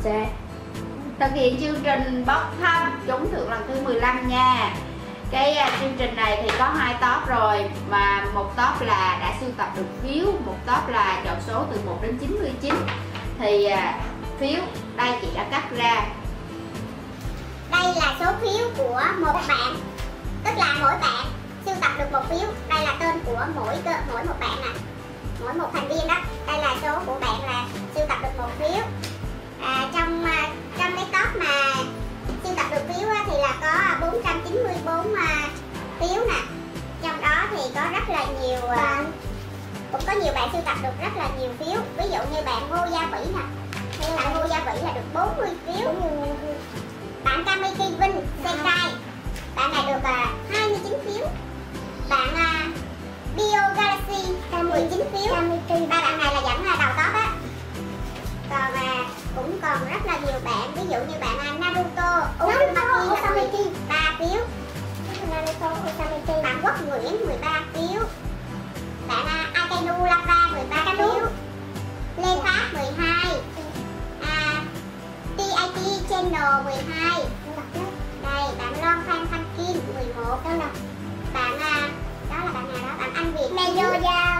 sẽ thực hiện chương trình bốc thăm trúng thưởng lần thứ 15 nha. Cái chương trình này thì có 2 top rồi, mà một top là đã sưu tập được phiếu, một top là chọn số từ 1 đến 99. Thì phiếu đây chị đã cắt ra. Đây là số phiếu của một bạn, tức là mỗi bạn sưu tập được một phiếu. Đây là tên của mỗi một bạn nè, mỗi một thành viên đó. Đây là số của bạn là sưu tập được một phiếu. Trong cái top mà sưu tập được phiếu thì là có 494 phiếu nè. Trong đó thì có rất là nhiều cũng có nhiều bạn sưu tập được rất là nhiều phiếu. Ví dụ như bạn Ngô Gia Vĩ nè, bạn Ngô Gia Vĩ là được 40 phiếu. Bạn Kamiki Vinh Senkai, bạn này được 29 phiếu. Bạn Bio Galaxy 19 phiếu. Ba bạn này là dẫn đầu top á. Còn cũng còn rất là nhiều bạn, ví dụ như bạn Naruto Osamaki 3 phiếu. Bạn Quốc Nguyễn 13 phiếu. Bạn Akainu Lava 13 phiếu. Lê Phát 12. TIT Channel 12. Đây, bạn Loan Phan Thanh Kim 11. Đó là bạn đó là bạn nào đó, bạn Anh Việt Mejo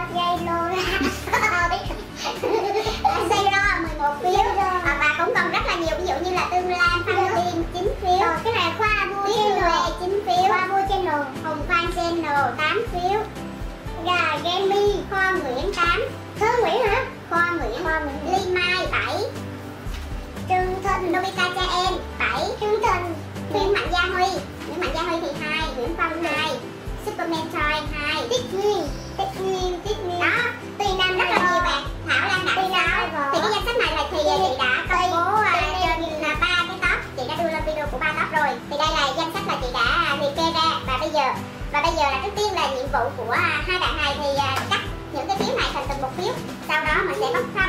Sayro 11 phiếu. Và cũng còn rất là nhiều, ví dụ như là Tương Lan Phan Tiên 9 phiếu. Cái này Khoa Vua Channel 9 phiếu. Khoa Vua Channel Hồng Phan Channel 8 phiếu. Gà Gammy Khoa Nguyễn 8. Thơ Nguyễn hả? Khoa Nguyễn. Ly Mai 7. Trương Thinh Nobita Cha Em 7. Trương Thinh. Nguyễn Mạnh Gia Huy thì 2. Nguyễn Phong 2. Superman Troy 2. Tích Nguyên đó. Tùy Nam rất là nhiều bạn. Thảo Lan Đặng 6. Thì cái danh sách này là thì chị đã công bố trên 3 cái top. Chị đã đưa lên video của 3 top rồi. Thì đây là danh sách là chị đã liệt kê ra. Và bây giờ là trước tiên là nhiệm vụ của hai bạn này thì cắt những cái phiếu này thành từng một phiếu. Sau đó mình sẽ bốc thăm.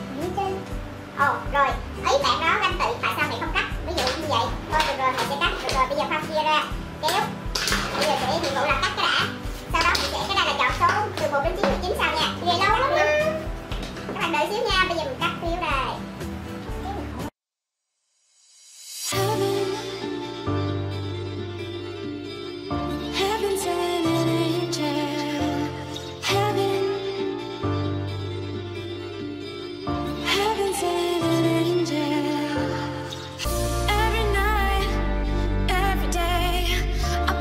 Rồi, ý bạn đó ganh tị tại sao mày không cắt? Ví dụ như vậy. Thôi được rồi, mình sẽ cắt. Được rồi, bây giờ khoan chia ra. Kéo. Bây giờ sẽ nhiệm vụ là cắt cái đã. Sau đó mình sẽ cái này là chọn số từ 1 đến 99 sao nha. Vậy lâu lắm đó. Các bạn đợi xíu nha, bây giờ mình cắt phiếu đây. Every night, every day, I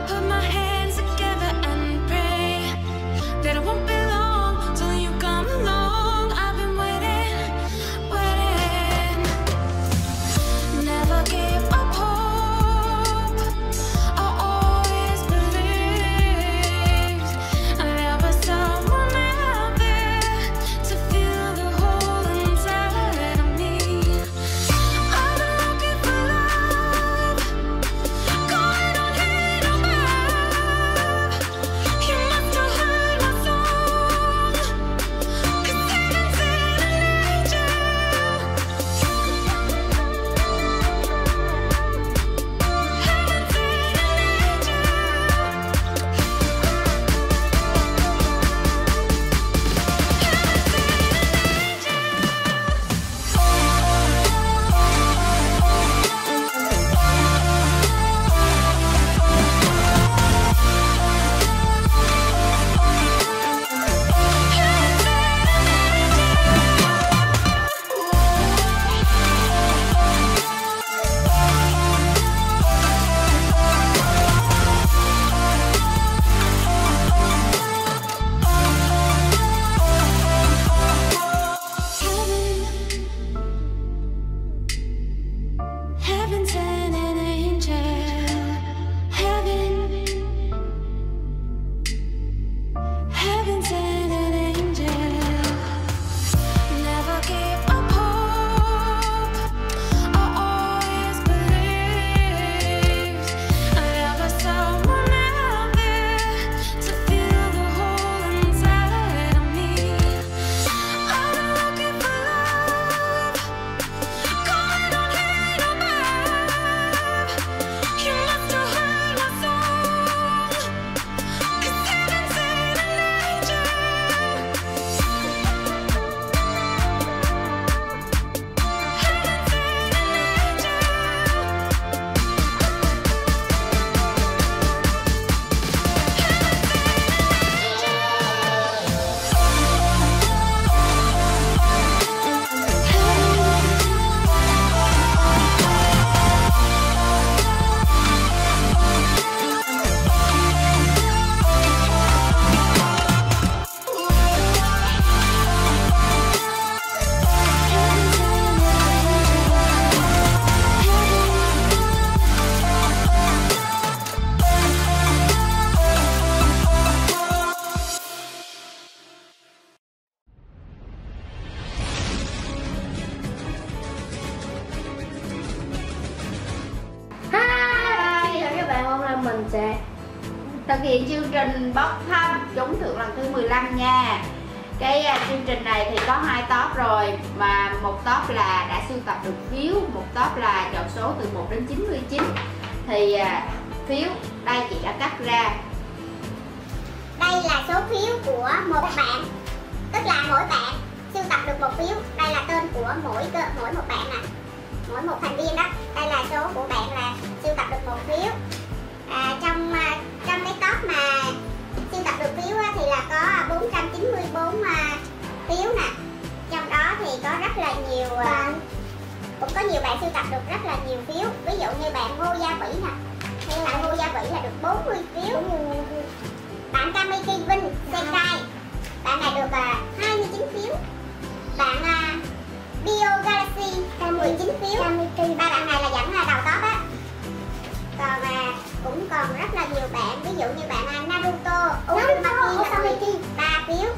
thực hiện chương trình bốc thăm trúng thưởng lần thứ 15 nha. Cái chương trình này thì có 2 top rồi, mà một top là đã sưu tập được phiếu, một top là chọn số từ 1 đến 99. Thì phiếu đây chị đã cắt ra. Đây là số phiếu của một bạn, tức là mỗi bạn sưu tập được một phiếu. Đây là tên của mỗi một bạn nè, mỗi một thành viên đó. Đây là số của bạn là sưu tập được một phiếu. Trong cái top mà sưu tập được phiếu thì là có 494 phiếu nè. Trong đó thì có rất là nhiều cũng có nhiều bạn sưu tập được rất là nhiều phiếu. Ví dụ như bạn Ngô Gia Vĩ nè, bạn Ngô Gia Vĩ là được 40 phiếu. Bạn Kamiki Vinh Senkai, bạn này được 29 phiếu. Bạn Bio Galaxy 19 phiếu. Ba bạn này là dẫn đầu top á. Còn cũng còn rất là nhiều bạn, ví dụ như bạn Naruto Uzumaki 3 phiếu.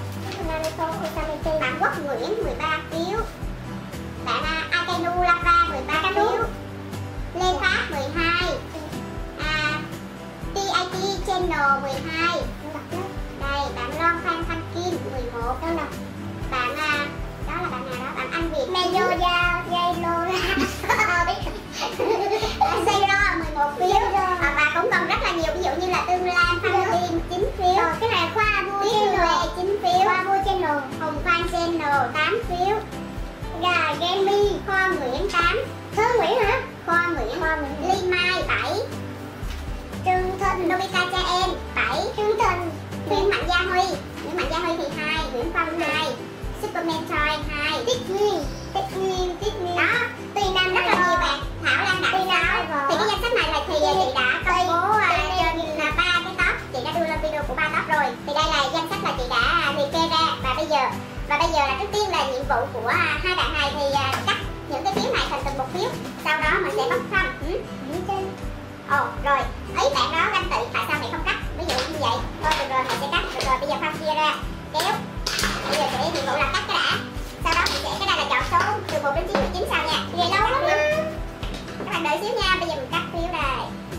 Bạn Quốc Nguyễn 13 phiếu. Bạn Akenu Lava 13 phiếu. Lê Phát 12. TIT Channel 12. Đây, bạn Loan Phan Thanh Kim 11. Bạn đó là bạn nào đó, bạn Anh Việt Mejoya Zaylo Zaylo 11 phiếu. Và cũng còn rất là nhiều, ví dụ như là Tương Lan Phan Tiên 9 phiếu. Cái này Khoa Vua Channel 9 phiếu. Khoa Vua Channel Hồng Phan Channel 8 phiếu. Gà Gammy Khoa Nguyễn 8. Thơ Nguyễn hả? Khoa Nguyễn. Ly Mai 7. Trương Thịnh Nobita Cha Em 7. Trương Thịnh. Nguyễn Mạnh Gia Huy thì 2. Nguyễn Phong 2. Superman Toy 2. Disney đó. Tùy Nam rất là nhiều bạn. Thảo Lan Đặng 6. Thì cái danh sách này là thì chị đã công bố trên 3 cái top. Chị đã đưa lên video của 3 top rồi. Thì đây là danh sách là chị đã liệt kê ra. Và bây giờ là trước tiên là nhiệm vụ của hai bạn này thì cắt những cái phiếu này thành từng một phiếu. Sau đó mình sẽ bốc thăm. Rồi, ý bạn đó ganh tị tại sao mày không cắt? Ví dụ như vậy. Thôi được rồi, mình sẽ cắt. Được rồi, bây giờ phân chia ra. Kéo. Bây giờ sẽ nhiệm vụ là cắt cái đã. Sau đó mình sẽ cái này là chọn số từ 1 đến 99 sau nha. Vì vậy lâu lắm nha. Các bạn đợi xíu nha, bây giờ mình cắt phiếu đây.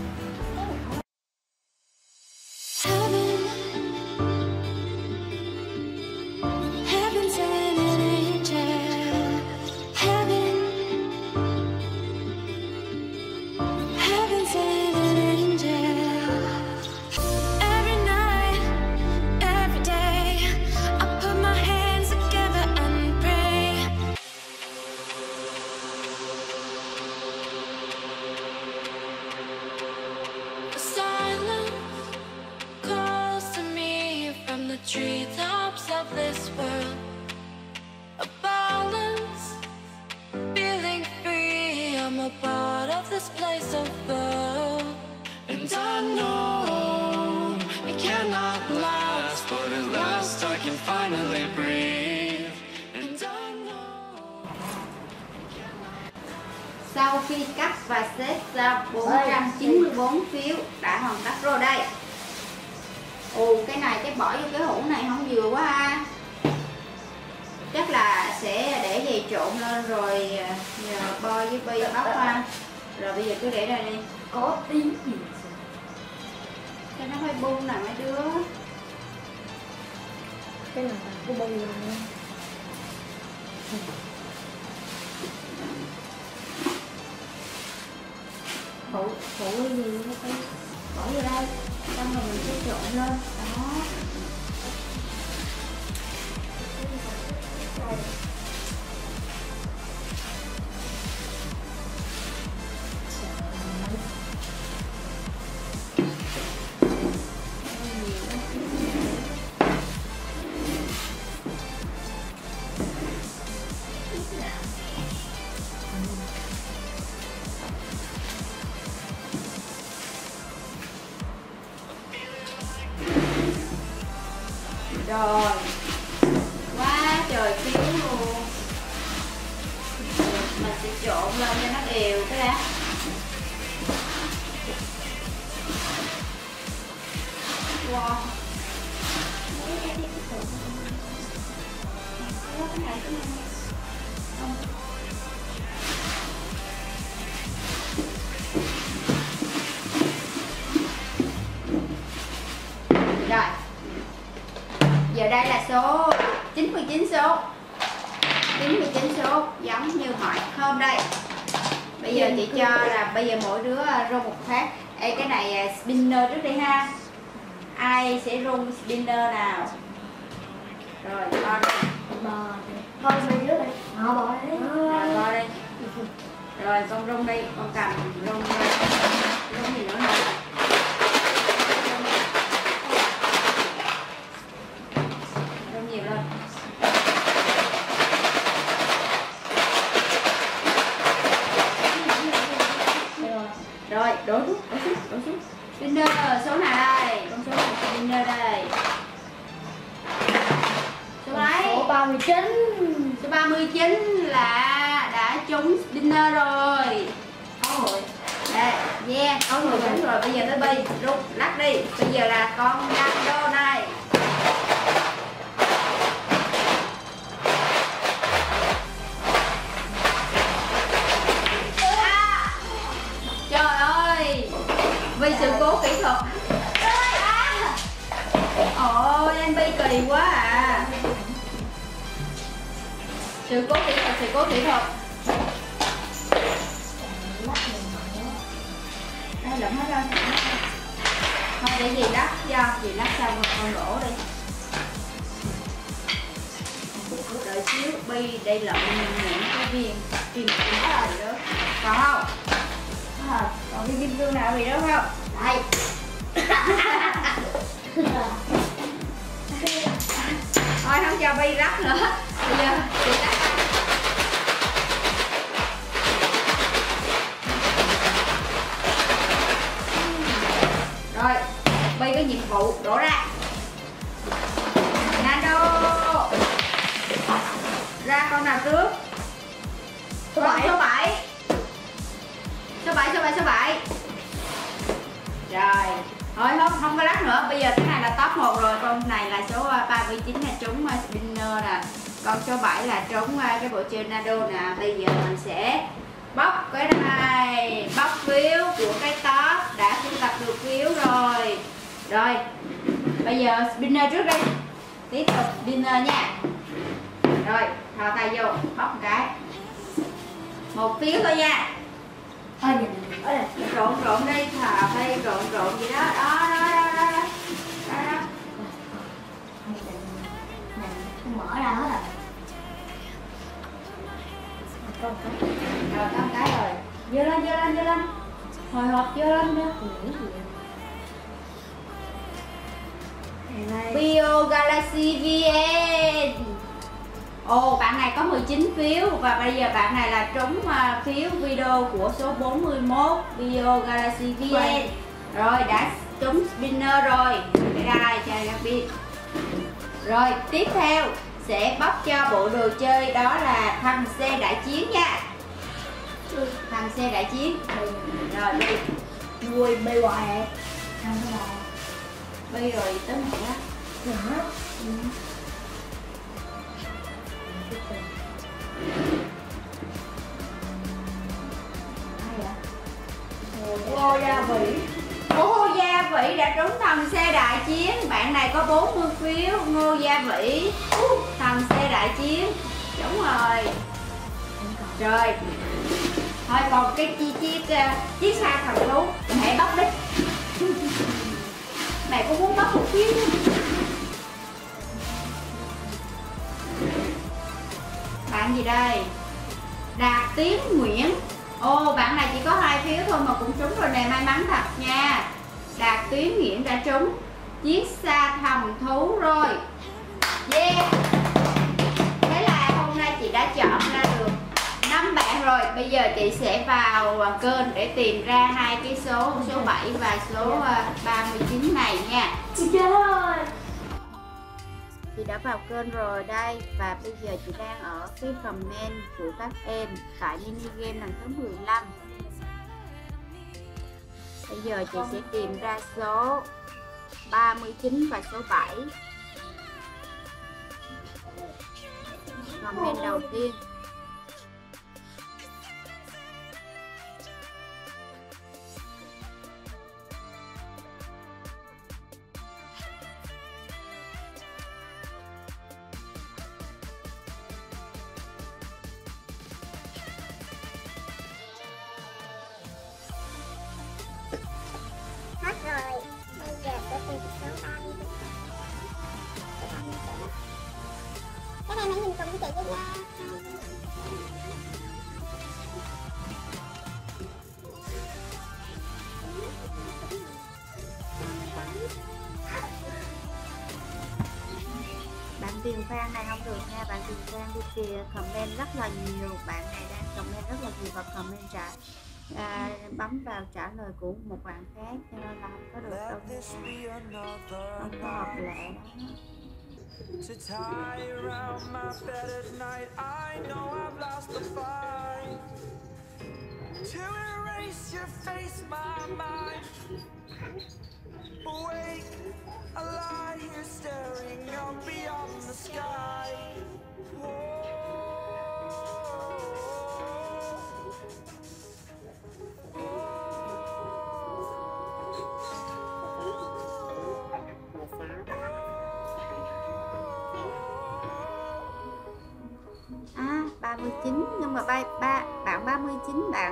Treetops of this world, a balance, feeling free. I'm a part of this place of love, and I know it cannot last, but at last I can finally breathe. And I know. Sau khi cắt và xếp ra 494 phiếu đã hoàn tất rồi đây. Cái này chắc bỏ vô cái hũ này không vừa quá ha. Chắc là sẽ để về trộn lên rồi nhờ Boy với Bi bóc ha. Rồi bây giờ cứ để đây đi. Có tiếng gì cho nó hơi bung nè mấy đứa. Cái này của Bi luôn nha. Phụ cái gì nó phải bỏ vô đây. Xong rồi mình sẽ trộn lên. Đó. Rồi, quá trời phiếu luôn. Mình sẽ trộn lên cho nó đều cái đã. Wow. Giờ đây là số 99 số. 99 số giống như mọi hôm đây. Bây giờ chị cho là bây giờ mỗi đứa rung một phát. Ê, cái này spinner trước đi ha. Ai sẽ rung spinner nào? Rồi, con đi. Bò thôi mấy đứa đây. Bò đi. Rồi, con đi. Rồi, con rung đi. Con cầm rung gì nữa nè. Rung nhiều lên. Rồi, đổ xuống. Spinner số nào đây? Con số spinner đây. Số mấy? Số 39. Số 39 là đã trúng spinner rồi. Rồi. Đây, yeah, có người trúng rồi. Bây giờ tới Bi, rút, lắc đi. Bây giờ là con Nando này. Trời ơi, vì sự cố kỹ thuật. Ôi, anh Bi kỳ quá à. Sự cố kỹ thuật. Đây lụm hết rồi. Thôi để dì lắc cho, dì lắc xong rồi con đổ đi. Đợi xíu, Bi đây lụm những cái viên kim cương gì đó. Còn không? Còn cái kim cương nào bị đó không? Đây. Thôi không cho Bi lắc nữa. Bây giờ chị lắc. Rồi, Bi có nhiệm vụ đổ ra. Nando. Ra con nào trước? Số 7. Số 7. Rồi, thôi không có lắc nữa. Bây giờ cái này là top 1 rồi. Con này là số 39 là trúng spinner nè. Con số 7 là trúng cái bộ chơi Nando nè. Bây giờ mình sẽ bóc cái này, bóc phiếu của cái top đã sưu tập được phiếu rồi. Rồi, bây giờ spinner trước đi. Tiếp tục spinner nha. Rồi, thò tay vô, bóc một cái. Một phiếu thôi nha. Trộn đi, thò tay trộn gì đó. Đó. Mở ra hết rồi. Rồi, con cái rồi. Dơ lên. Hồi hộp dơ lên nữa. Bio Galaxy VN. Ồ, bạn này có 19 phiếu và bây giờ bạn này là trúng phiếu video của số 41 Bio Galaxy VN. Rồi, đã trúng spinner rồi. Đây, cho các biết. Rồi, tiếp theo sẽ bóc cho bộ đồ chơi đó là thằng xe đại chiến nha. Thằng xe đại chiến. Rồi, đi. Nuôi bê hoài. Thằng cái bò. Bi rồi tới mẹ á. Hả? Ai vậy? Ngô Gia Vĩ. Ngô Gia Vĩ đã trúng thằng xe đại chiến. Bạn này có 40 phiếu. Ngô Gia Vĩ, thằng xe đại chiến. Đúng rồi. Rồi. Thôi còn cái chiếc xa thần thú mẹ bóc đi. Mẹ cũng muốn bóc một phiếu. Bạn gì đây? Đạt Tiến Nguyễn. Ồ, bạn này chỉ có 2 phiếu thôi mà cũng trúng rồi nè, may mắn thật nha. Đạt Tiến Nguyễn đã trúng chiếc xa thần thú rồi. Yeah. Thế là hôm nay chị đã chọn ra được 5 bạn rồi. Bây giờ chị sẽ vào kênh để tìm ra 2 cái số 7 và số 39 này nha. Trời. Chị đã vào kênh rồi đây. Và bây giờ chị đang ở cái comment của các em tại mini game lần thứ 15. Bây giờ chị sẽ tìm ra số 39 và số 7. Comment đầu tiên. anh chị với nha. Bạn Tiền Phan này không được nha, bạn Tiền Phan đi kìa, comment rất là nhiều, bạn này đang comment rất là nhiều và comment bấm vào trả lời của một bạn khác cho nên là không có được đâu nha, không có hợp lệ đó. To tie around my bed at night, I know I've lost the fight. To erase your face, my mind. Awake, I lie here staring up beyond the sky. À 39, nhưng mà bạn 39 bạn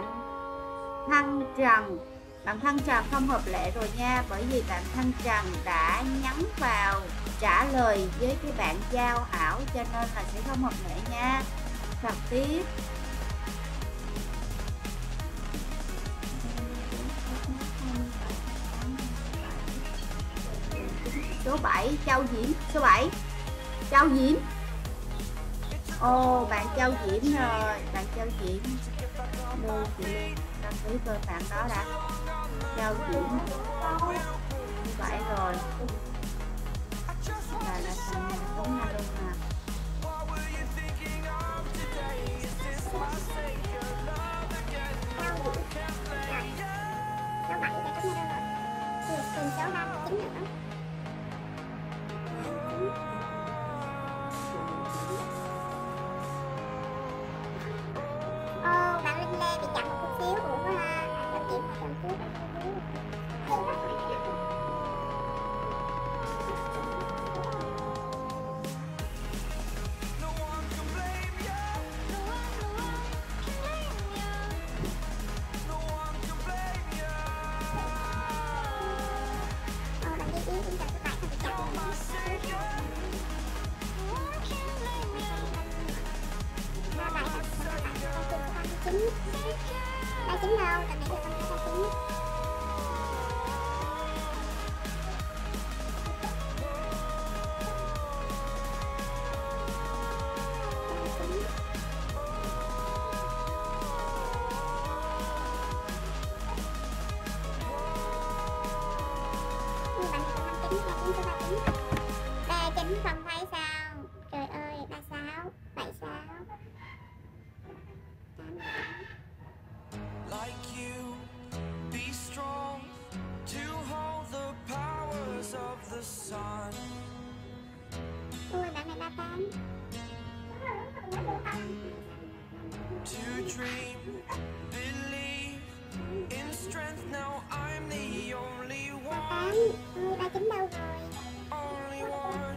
Thăng Trần không hợp lệ rồi nha, bởi vì bạn Thăng Trần đã nhắn vào trả lời với cái bạn Giao Hảo cho nên là sẽ không hợp lệ nha. Thật tiếp. Số 7 Châu Diễm, số 7 Châu Diễm. Ồ, bạn Châu Diễm rồi, bạn Châu Diễm. Lưu chị Lưu đăng ký coi bạn đó đã. Châu Diễm 7 rồi. Là thằng này đúng hai luôn nè. Số 7 đã có nhau rồi. Cùng số 39 nữa. Bạn Linh Lê bị chậm một chút xíu cũng có ha. Bạn Diễm ở trong trước. Ba chín đâu, tầm này thì không có ba chín. Ba chín không thấy sao? Trời ơi, 36, 76. Like you, be strong to hold the powers of the sun. Ui, bạn này 38. To dream, believe in strength. Now I'm the only 38. one, Ui, 39 đâu rồi? only one.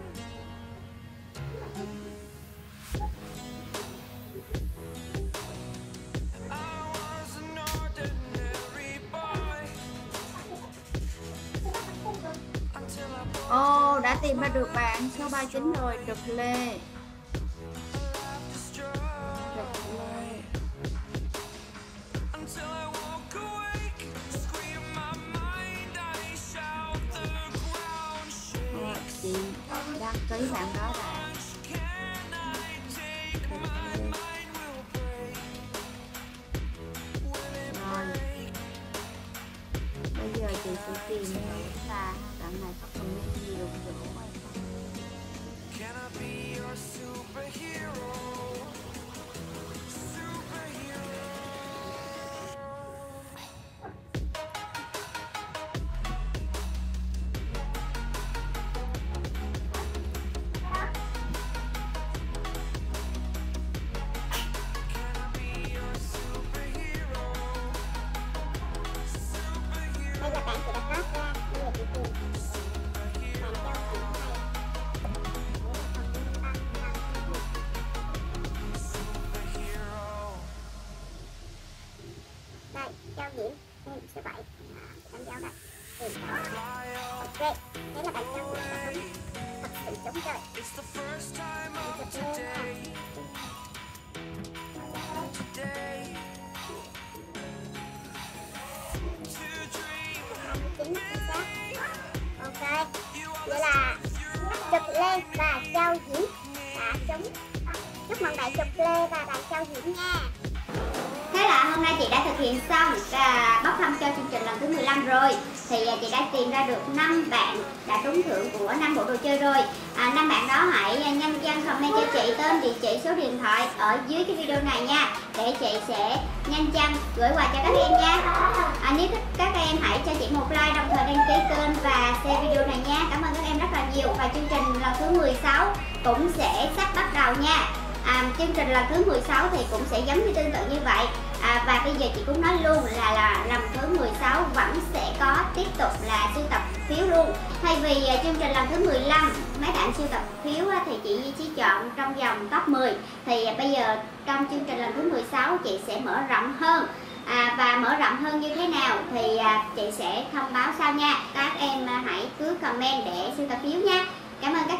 Ồ, đã tìm ra được bạn số 39 rồi, Trực Lê. Chị đăng ký bạn đó đã. Rồi. Bây giờ chị sẽ tìm hiểu là bạn này có comment nhiều chỗ hay không. Can I be your superhero? Đây là bạn chị đã phát ra. Bây giờ chị tìm. Bạn Châu Diễm này. Đây, Châu Diễm. Đây, số 7. Bạn Châu đây. Ok, đấy là bạn Châu Diễm. từng trống chơi. It's the first time of today. Today. To dream. Chính xác. Ok. Vậy là Chụp Lê và Châu Diễm đã trúng. Chúc mừng bạn Chụp Lê và bạn Châu Diễm nha. Thế là hôm nay chị đã thực hiện xong bốc thăm cho chương trình lần thứ 15 rồi. Thì chị đã tìm ra được 5 bạn đã trúng thưởng của 5 bộ đồ chơi rồi. 5 bạn đó hãy nhanh chân comment cho chị tên, địa chỉ, số điện thoại ở dưới cái video này nha, để chị sẽ nhanh chân gửi quà cho các em nha. Nếu thích các em hãy cho chị một like, đồng thời đăng ký kênh và share video này nha. Cảm ơn các em rất là nhiều. Và chương trình lần thứ 16 cũng sẽ sắp bắt đầu nha. Chương trình lần thứ 16 thì cũng sẽ giống như tương tự như vậy. Và bây giờ chị cũng nói luôn là lần thứ 16 vẫn sẽ có tiếp tục là sưu tập phiếu luôn. Thay vì chương trình lần thứ 15 mấy bạn sưu tập phiếu thì chị chỉ chọn trong vòng top 10, thì bây giờ trong chương trình lần thứ 16 chị sẽ mở rộng hơn. Và mở rộng hơn như thế nào thì chị sẽ thông báo sau nha. Các em hãy cứ comment để sưu tập phiếu nha. Cảm ơn các